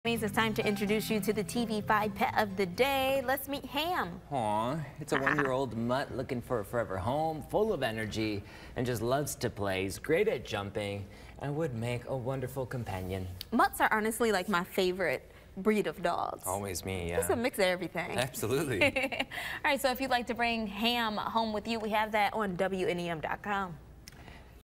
Means it's time to introduce you to the TV5 pet of the day. Let's meet Ham. Aw, it's a one-year-old mutt looking for a forever home, full of energy, and just loves to play. He's great at jumping and would make a wonderful companion. Mutts are honestly like my favorite breed of dogs. Always me, yeah. It's a mix of everything. Absolutely. All right, so if you'd like to bring Ham home with you, we have that on WNEM.com.